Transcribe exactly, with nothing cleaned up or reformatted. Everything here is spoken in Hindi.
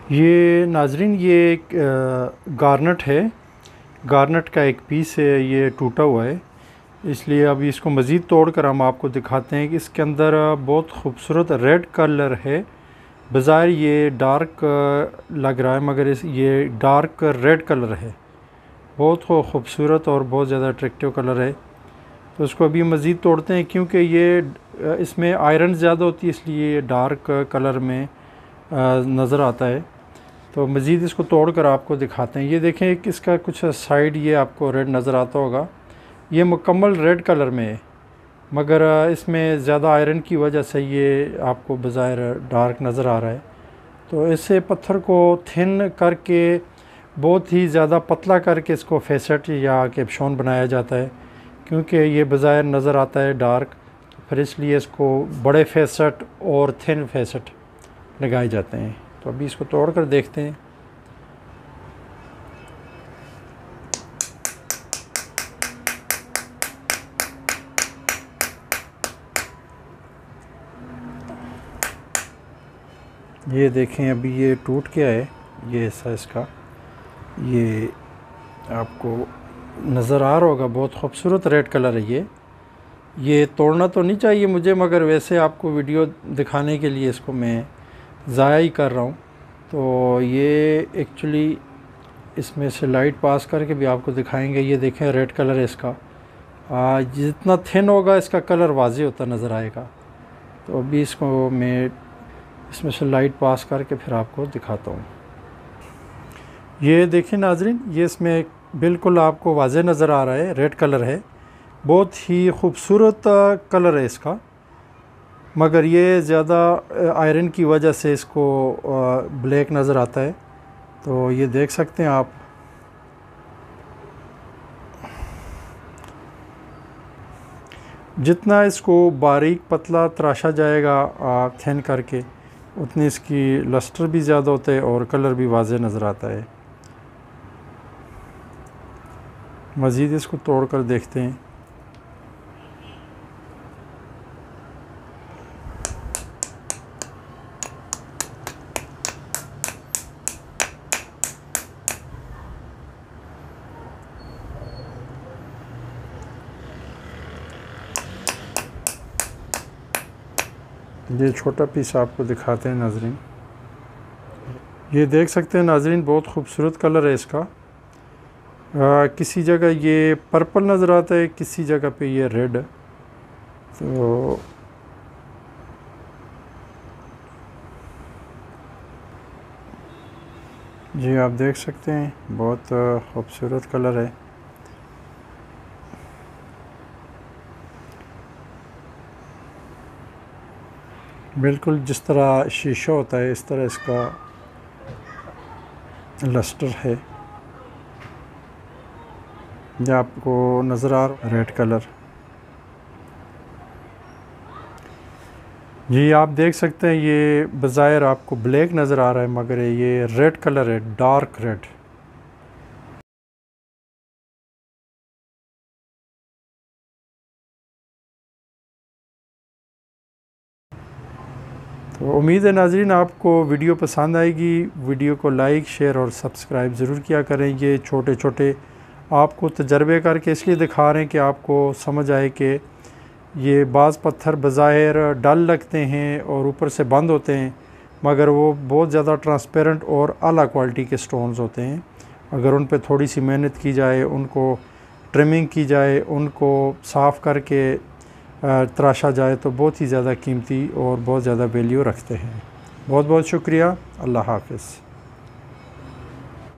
ये नाजरीन ये एक गारनेट है, गारनेट का एक पीस है, ये टूटा हुआ है, इसलिए अभी इसको मज़ीद तोड़ कर हम आपको दिखाते हैं कि इसके अंदर बहुत खूबसूरत रेड कलर है। बज़ाहिर ये डार्क लग रहा है मगर इस ये डार्क रेड कलर है, बहुत खूबसूरत और बहुत ज़्यादा अट्रैक्टिव कलर है। तो इसको अभी मज़ीद तोड़ते हैं क्योंकि ये इसमें आयरन ज़्यादा होती है, इसलिए ये डार्क कलर में नज़र आता है। तो मज़ीद इसको तोड़ कर आपको दिखाते हैं। ये देखें कि इसका कुछ साइड ये आपको रेड नज़र आता होगा, ये मुकम्मल रेड कलर में है मगर इसमें ज़्यादा आयरन की वजह से ये आपको बज़ाहिर डार्क नज़र आ रहा है। तो इससे पत्थर को थिन करके बहुत ही ज़्यादा पतला करके इसको फेसेट या कैप्शॉन बनाया जाता है, क्योंकि ये बज़ाहिर नज़र आता है डार्क, फिर इसलिए इसको बड़े फेसेट और थिन फेसेट लगाए जाते हैं। तो अभी इसको तोड़ कर देखते हैं। ये देखें अभी ये टूट गया है, ये हिस्सा इसका, ये आपको नज़र आ रहा होगा, बहुत खूबसूरत रेड कलर है। ये ये तोड़ना तो नहीं चाहिए मुझे, मगर वैसे आपको वीडियो दिखाने के लिए इसको मैं ज़ाया ही कर रहा हूँ। तो ये एक्चुअली इसमें से लाइट पास करके भी आपको दिखाएंगे। ये देखें रेड कलर है इसका, आ, जितना थिन होगा इसका कलर वाज़े होता नज़र आएगा। तो अभी इसको मैं इसमें से लाइट पास करके फिर आपको दिखाता हूँ। ये देखें नाजरीन, ये इसमें बिल्कुल आपको वाज़े नज़र आ रहा है, रेड कलर है, बहुत ही खूबसूरत कलर है इसका, मगर ये ज़्यादा आयरन की वजह से इसको ब्लैक नज़र आता है। तो ये देख सकते हैं आप, जितना इसको बारीक पतला तराशा जाएगा थिन करके, उतनी इसकी लस्टर भी ज़्यादा होता है और कलर भी वाज़े नज़र आता है। मज़ीद इसको तोड़ कर देखते हैं। ये छोटा पीस आपको दिखाते हैं नाजरीन। ये देख सकते हैं नाजरीन, बहुत खूबसूरत कलर है इसका। आ, किसी जगह ये पर्पल नज़र आता है, किसी जगह पे ये रेड। तो जी आप देख सकते हैं, बहुत खूबसूरत कलर है। बिल्कुल जिस तरह शीशा होता है इस तरह इसका लस्टर है। ये आपको नज़र आ रहा रेड कलर। जी आप देख सकते हैं, ये बज़ाहिर आपको ब्लैक नज़र आ रहा है मगर ये रेड कलर है, डार्क रेड। तो उम्मीद है नाज़रीन आपको वीडियो पसंद आएगी। वीडियो को लाइक शेयर और सब्सक्राइब ज़रूर किया करें। ये छोटे छोटे आपको तजर्बे करके इसलिए दिखा रहे हैं कि आपको समझ आए कि ये बाज़ पत्थर बज़ाहिर डल लगते हैं और ऊपर से बंद होते हैं, मगर वो बहुत ज़्यादा ट्रांसपेरेंट और आला क्वालिटी के स्टोन्स होते हैं। अगर उन पर थोड़ी सी मेहनत की जाए, उनको ट्रिमिंग की जाए, उनको साफ़ करके तराशा जाए तो बहुत ही ज़्यादा कीमती और बहुत ज़्यादा वैल्यू रखते हैं। बहुत बहुत शुक्रिया। अल्लाह हाफ़िज़।